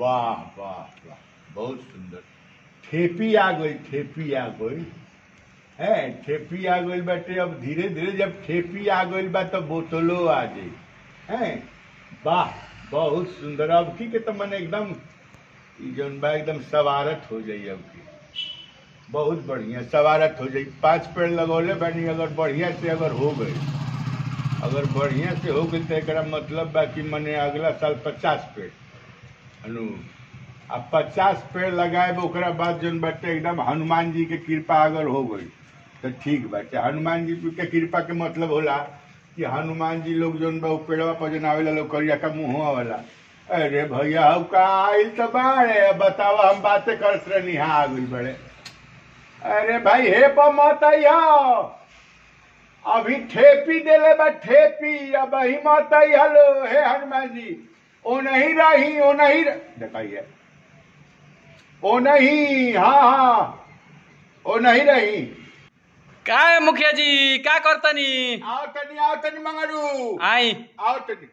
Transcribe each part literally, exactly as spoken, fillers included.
वाह वाह वाह, बहुत सुंदर। ठेपी आ गई, ठेपी आ गई है, ठेपी आ गई बाटे। अब धीरे धीरे जब ठेपी आ गई बा तो बोतलो आ गई है। वाह बहुत सुंदर। अब की के तो मन एकदम जौन बा एकदम सवारत हो जाई। अब की बहुत बढ़िया सवारत हो जाई। पांच पेड़ लगौले बानी, अगर बढ़िया से अगर हो गई, अगर बढ़िया से हो गई तो एक मतलब बा कि मने अगला साल पचास पेड़ अनु अब पचास पेड़ लगाए ओकरा बाद जौन बाटे एकदम हनुमान जी के कृपा अगर हो गई तो ठीक बाटे। हनुमान जी के कृपा के मतलब होला कि हनुमान जी लोग जौन बा पेड़वा पर जन आवेला लोग करिया का मुँह वाला, अरे भैया हम का आइल तो बाड़े बतावा, हम बातें करत रहनी हाँ आ गई बड़े। अरे भाई हे पर मत आइया, अभी ठेपी देले बा ठेपी, अब ही मत आइया लो हे हनुमान जी। ओ नहीं रही, ओ नहीं दिखाइए, ओ नहीं, हाँ हाँ ओ नहीं रही। का है मुखिया जी, क्या करतनी? आओ तनी, आओ तनी मंगरू, आई आओ तनी।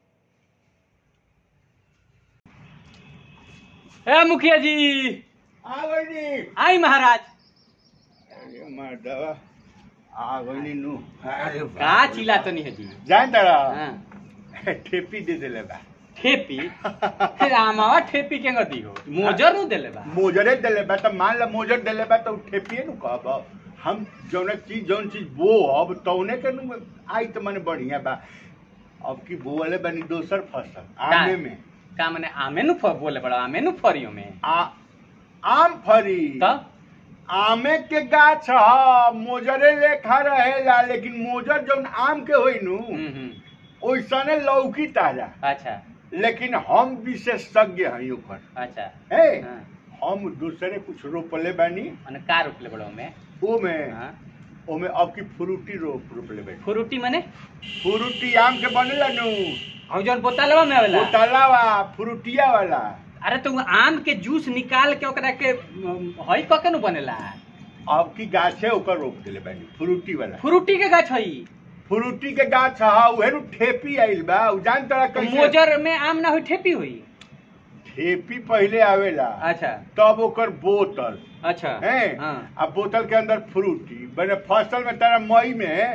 ए मुखिया जी आ गई नी। आई महाराज। अरे मर्दवा आ गई नी नू। अरे का चिल्ला तनी है जी? जान तड़ा हाँ। ठेपी दे देले बा। ठेपी? फिर आमावा ठेपी के गदी हो? मोजर नु देले बा। मोजरे देले बा त मान ला मोजर देले बा तो ठेपिए नु कहब। हम जौन चीज जौन चीज बो अब तौने के नु आई त माने बढ़िया बा। अब की बोले बनी दोसर फसल आमे में का माने आमे नु फ बोले बड़ा आमे नु फरियो में आ आम फरी त आमे के गाछ ह मोजरे लेखा रहेला, लेकिन मोजर जौन आम के होई नु ओइसने लौकी ताजा। अच्छा लेकिन हम विशेषज्ञ हई ओकर। अच्छा है हाँ। हम दूसरे कुछ रोपले बानी। माने का रोपले बड़ो में? ओ में हां ओ में अब की फ्रूटी रोप रोपले बानी। फ्रूटी माने? फ्रूटी आम के बनेला नु, हम जौन बोतलवा में आवेला बोतलावा फ्रूटिया वाला। अरे तो आम के जूस निकाल के ओकरा के हई क के नु बनेला। अब की गाछे ओकर रोप देले बानी फ्रूटी वाला। फ्रूटी के गाछ हई? फ्रूटी के गाछ हा उहे नु ठेपी आइल बा। उ जान तड़ा कैसे मोजर में आम ना होई ठेपी होई? ठेपी पहले आवेला, अच्छा तब ओकर बोतल अच्छा है। हाँ। अब बोतल के अंदर फ्रूटी बने। फसल में तारा मई में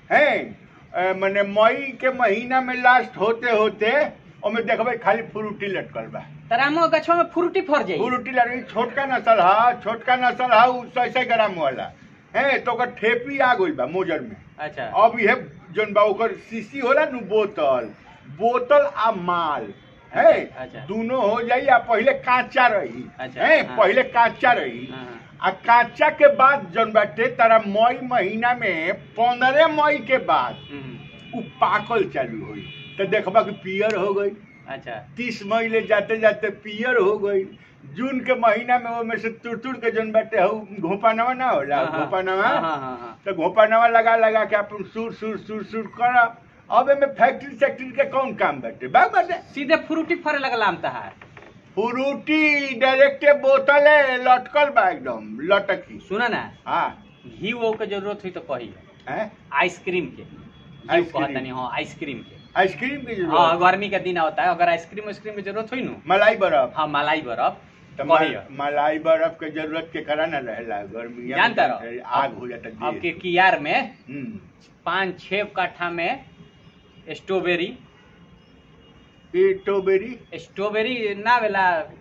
है मने मई के महीना में लास्ट होते होते ओमे देखबे खाली फ्रूटी लटकल बा। तरामो गछवा में फ्रूटी फर जाई? फ्रूटी लटकी छोटका नस्ल हा, छोटका नस्ल हा उ सौ सौ ग्राम वाला है। तो ओकर ठेपी आ गइल बा मोजर में। अच्छा अब ये जौन बा ओकर शीशी होला नु बोतल, बोतल आ माल है अच्छा। दोनों हो जाई। आ पहले कांचा रही अच्छा। है हाँ। पहले कांचा रही। हाँ। आ कांचा के बाद जौन बाटे तारा मई महीना में पंद्रह मई के बाद उ पाकल चालू होई तो देखबा कि पियर हो गई। अच्छा तीस मई ले जाते जाते पियर हो गई। जून के महीना में वो में से तुड़ तुड़ के जौन बाटे हो घोपानवा ना होला, घोपानवा तो घोपानवा लगा लगा के अपन सुर सुर सुर सुर कर। अब में फैक्ट्री सेक्ट्री के कौन काम बाटे बा बाटे? सीधे फ्रूटी फरे लगला आम तहार? फ्रूटी डायरेक्ट बोतल है लटकल बा एकदम लटकी। सुना ना हाँ घी वो के जरूरत हुई तो कही है आइसक्रीम के आइसक्रीम नहीं हाँ आइसक्रीम के आइसक्रीम की जरूरत। हाँ गर्मी का दिन होता है, अगर आइसक्रीम आइसक्रीम की जरूरत हुई नु मलाई बर्फ। हाँ मलाई बर्फ तो तो कहियो। मलाई बर्फ के जरूरत के करा ना रहेला गर्मी जानता रहो आग हो जाता अब के कियार में हम्म पाँच छह कट्ठा में स्ट्रॉबेरी स्ट्रॉबेरी स्ट्रॉबेरी ना वेला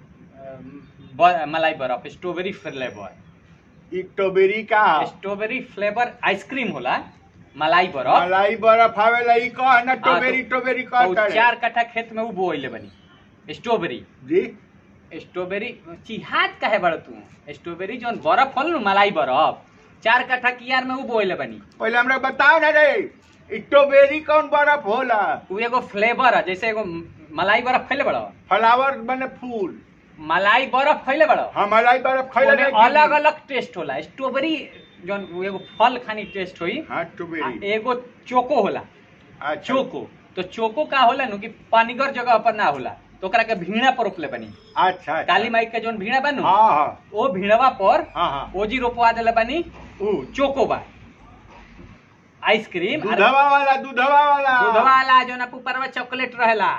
ब- मलाई बर्फ स्ट्रॉबेरी फ्लेवर स्ट्रॉबेरी का स्ट्रॉबेरी फ्लेवर आइसक्रीम होला मलाई बर्फ मलाई बर्फ आवेला ई कह ना स्ट्रॉबेरी तो- स्ट्रॉबेरी तो कह चार कट्ठा खेत में उ बोइले बनी स्ट्रॉबेरी। जी स्ट्रॉबेरी चिहात काहे बड़ तू? स्ट्रॉबेरी जोन बर्फ होल नु मलाई बर्फ चार कट्ठा कियार में उ बोइले बनी। पहले हमरा बताओ ना रे स्ट्रॉबेरी कौन बर्फ होला? उ एगो फ्लेवर है, जैसे एगो मलाई बर्फ खैले बड़ो फ्लावर बने फूल मलाई बर्फ खैले बड़ो हाँ मलाई बर्फ खैले अलग अलग टेस्ट होला। स्ट्रॉबेरी जोन एगो फल खानी टेस्ट होई। हाँ आ स्ट्रॉबेरी एगो चोको होला अच्छा चोको। तो चोको का होला नु कि पानीगर जगह पर ना होला तो ओकरा के भीड़ा पर रोपले बनी। अच्छा काली माई के जोन भीड़ा बनू हाँ हाँ ओ भीड़वा पर हाँ हाँ ओजी रोपवा देले बनी उ चोको बा आइसक्रीम दूधवा वाला दूधवा वाला दूधवा वाला जो ना ऊपर में चॉकलेट रहेला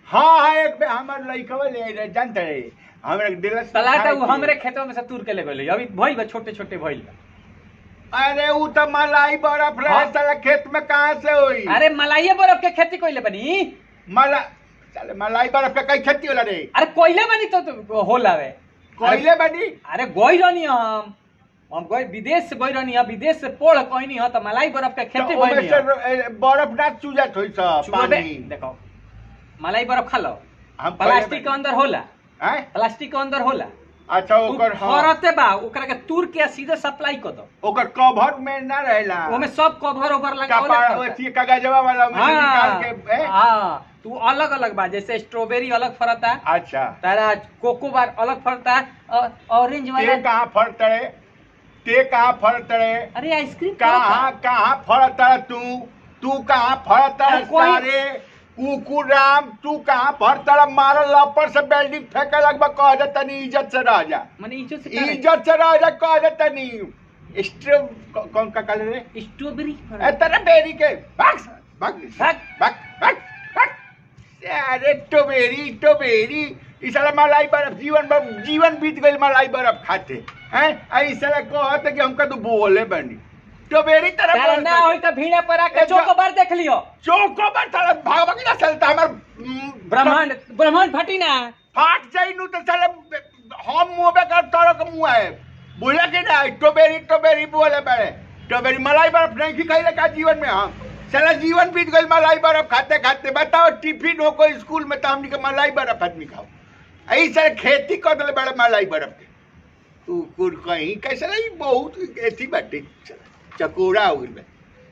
हाँ हाँ एक बे हमर लइकवा ले रहे जानते रे हमरा दिलस तला त उ हमरे खेतवा में से तूर के ले गेलै अभी भइल बा छोटे छोटे भइल बा। अरे उ त मलाई बर्फ रहे हाँ। साला खेत में कहां से होई अरे मलाइये बर्फ के खेती कइले बनी मला साले मलाई बर्फ के कई खेती होला रे अरे कोइले बनी तो, तो होला वे कोइले बनी अरे गई रहनी हम हम गई विदेश से गई रहनी है विदेश से पढ़ कहनी है तो मलाई बर्फ के खेती तो भइनी है बर्फ ना चूजत होई सब चुबे पानी देखो मलाई बर्फ खा लो हम प्लास्टिक के अंदर होला हैं प्लास्टिक के अंदर होला अच्छा ओकर हाँ फरते बा ओकरा के तूर के सीधे सप्लाई कर दो ओकर कवर में ना रहेला ओमे सब कवर ओवर लगा कपड़ा ओती कागजवा वाला में निकाल के ए? हाँ तू अलग अलग बा जैसे स्ट्रॉबेरी अलग फरता अच्छा तारा कोको बार अलग फरता ऑरेंज वाला ते कहां फरता रे ते कहां फरता रे अरे आइसक्रीम कहां कहां फरता तू तू कहां फरता अरे कोई- सारे कुकुर राम तू कहां फरता मारल लपर से बिल्डिंग फेंके लगभग कह दे तनी इज्जत से रह जा माने इज्जत से करे। इज्जत से रह जा कह दे तनी स्ट्रो कौन का कलर रे स्ट्रॉबेरी ए तेरा बेरी के भाग भाग भाग। भाग भाग भाग अरे टोबेरी टोबेरी इस साला मलाई बर्फ जीवन भर जीवन बीत गई मलाई बर्फ खाते हैं आई साला कहत कि हमका तो बोले बनी टोबेरी तरफ तारा ना होई त भीड़ा पर आके ए, चौको बार देख लियो चौको पर साला भाग भाग ना चलता हमर हम्म, ब्रह्मांड ब्रह्मांड फटी ना फाट जाई नु तो साला हम मुंह पे कर तोरो के मुंह है बोले कि ना टोबेरी टोबेरी बोले बड़े टोबेरी मलाई बर्फ नहीं खी खाइले का जीवन में हम साला जीवन बीत गई मलाई बर्फ खाते खाते बताओ टिफिन हो कोई स्कूल में तो हमनी के मलाई बर्फ आदमी खाओ ऐ सर खेती कर दले बड़े मलाई बर्फ के तू कुल कहीं कैसे नहीं बहुत ऐसी बाटे चकोरा हो गई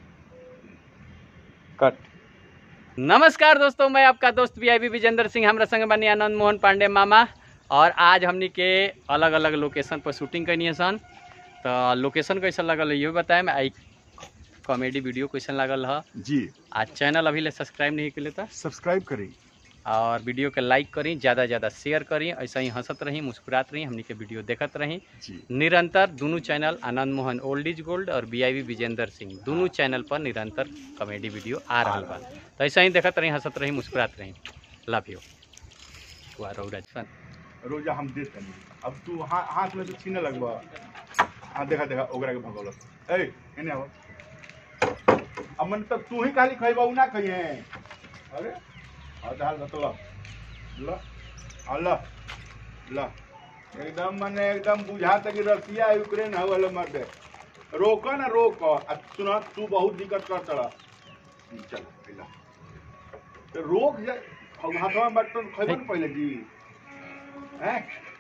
कट नमस्कार दोस्तों मैं आपका दोस्त वीआईपी विजेंद्र सिंह हमरा संग बनी आनंद मोहन पांडे मामा और आज हमनी के अलग अलग लोकेशन पर शूटिंग करनी है सन तो लोकेशन कैसा लगल है ये बताएं मैं आई कॉमेडी वीडियो कैसन लागल है जी आज चैनल अभी ले सब्सक्राइब नहीं कर लेता सब्सक्राइब करें और वीडियो के लाइक करी ज़्यादा ज़्यादा शेयर करी ऐसा ही हंसत रही मुस्कुरात रही हमनी के वीडियो देखत रही जी निरंतर दोनों channel Anand Mohan old is gold और वीआईपी विजेंद्र सिंह दोनों चैनल पर निरंतर कॉमेडी वीडियो आ रहा बा तो ऐसा ही देखत रही हंसत रही मुस्कुरात रही लव यू राजस्थान रोजा हम देते नहीं अब तू हा, हाथ में तो छीने लगवा हाँ देखा देखा ओकरा के भगौल ए एने आओ अब मन तक तू ही खाली खइबा उ ना खइए अरे और दाल बतो लो लो अल्लाह ला एकदम मने एकदम बुझाता कि रसिया यूक्रेन हवल मर दे रोको ना रोको अब सुना तू बहुत दिक्कत कर चला चल पहला तो रोक जा अब हाथवा में बटन खइबो ना पहले जी हैं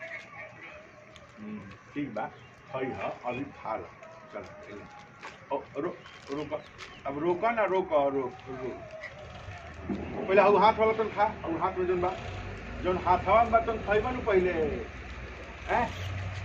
ठीक बा खई ह अभी खा लो चल पहले ओ रो रोको अब रोको ना रोको रोक रोक पहले हउ हाथ वाला तन खा और हाथ में जन बा जन हाथवा में बटन खइबो ना पहले हैं